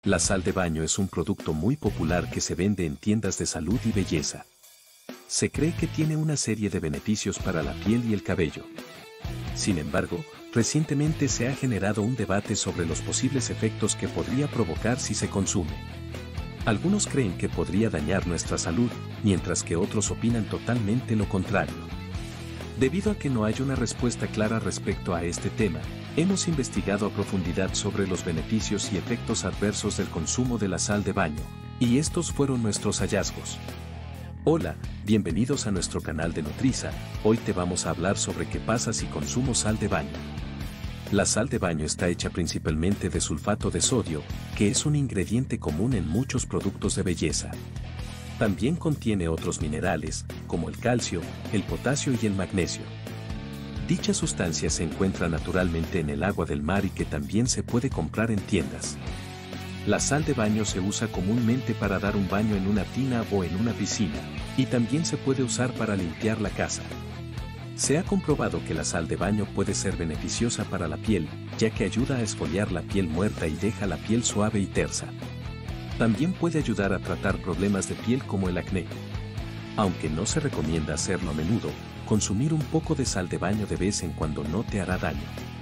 La sal de baño es un producto muy popular que se vende en tiendas de salud y belleza. Se cree que tiene una serie de beneficios para la piel y el cabello. Sin embargo, recientemente se ha generado un debate sobre los posibles efectos que podría provocar si se consume. Algunos creen que podría dañar nuestra salud, mientras que otros opinan totalmente lo contrario. Debido a que no hay una respuesta clara respecto a este tema, hemos investigado a profundidad sobre los beneficios y efectos adversos del consumo de la sal de baño, y estos fueron nuestros hallazgos. Hola, bienvenidos a nuestro canal de Nutriza. Hoy te vamos a hablar sobre qué pasa si consumo sal de baño. La sal de baño está hecha principalmente de sulfato de sodio, que es un ingrediente común en muchos productos de belleza. También contiene otros minerales, como el calcio, el potasio y el magnesio. Dicha sustancia se encuentra naturalmente en el agua del mar y que también se puede comprar en tiendas. La sal de baño se usa comúnmente para dar un baño en una tina o en una piscina, y también se puede usar para limpiar la casa. Se ha comprobado que la sal de baño puede ser beneficiosa para la piel, ya que ayuda a exfoliar la piel muerta y deja la piel suave y tersa. También puede ayudar a tratar problemas de piel como el acné. Aunque no se recomienda hacerlo a menudo, consumir un poco de sal de baño de vez en cuando no te hará daño.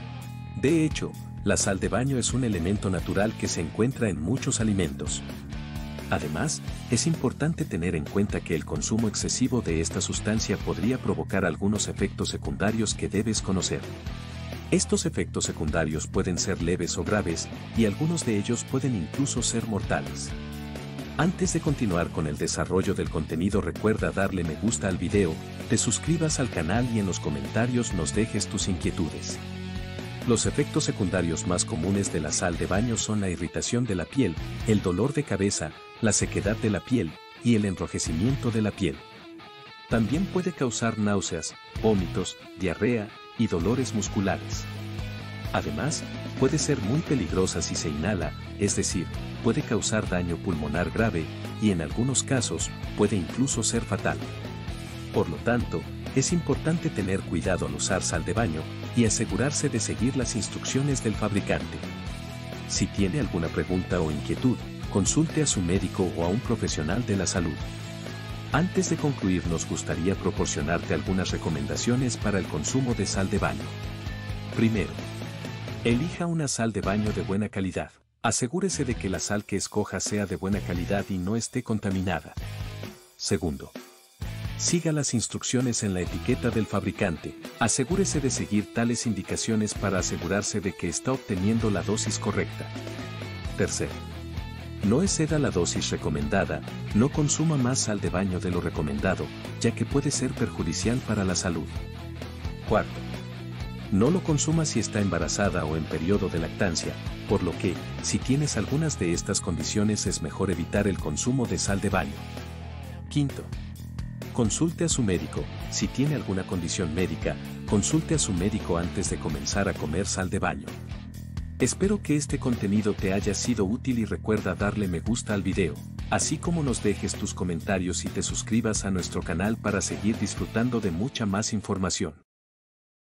De hecho, la sal de baño es un elemento natural que se encuentra en muchos alimentos. Además, es importante tener en cuenta que el consumo excesivo de esta sustancia podría provocar algunos efectos secundarios que debes conocer. Estos efectos secundarios pueden ser leves o graves, y algunos de ellos pueden incluso ser mortales. Antes de continuar con el desarrollo del contenido, recuerda darle me gusta al video, te suscribas al canal y en los comentarios nos dejes tus inquietudes. Los efectos secundarios más comunes de la sal de baño son la irritación de la piel, el dolor de cabeza, la sequedad de la piel y el enrojecimiento de la piel. También puede causar náuseas, vómitos, diarrea y dolores musculares. Además, puede ser muy peligrosa si se inhala, es decir, puede causar daño pulmonar grave y en algunos casos puede incluso ser fatal. Por lo tanto, es importante tener cuidado al usar sal de baño y asegurarse de seguir las instrucciones del fabricante. Si tiene alguna pregunta o inquietud, consulte a su médico o a un profesional de la salud. Antes de concluir, nos gustaría proporcionarte algunas recomendaciones para el consumo de sal de baño. Primero, elija una sal de baño de buena calidad. Asegúrese de que la sal que escoja sea de buena calidad y no esté contaminada. Segundo, siga las instrucciones en la etiqueta del fabricante. Asegúrese de seguir tales indicaciones para asegurarse de que está obteniendo la dosis correcta. Tercero, no exceda la dosis recomendada, no consuma más sal de baño de lo recomendado, ya que puede ser perjudicial para la salud. Cuarto, no lo consuma si está embarazada o en periodo de lactancia, por lo que, si tienes algunas de estas condiciones es mejor evitar el consumo de sal de baño. Quinto, consulte a su médico. Si tiene alguna condición médica, consulte a su médico antes de comenzar a comer sal de baño. Espero que este contenido te haya sido útil y recuerda darle me gusta al video, así como nos dejes tus comentarios y te suscribas a nuestro canal para seguir disfrutando de mucha más información.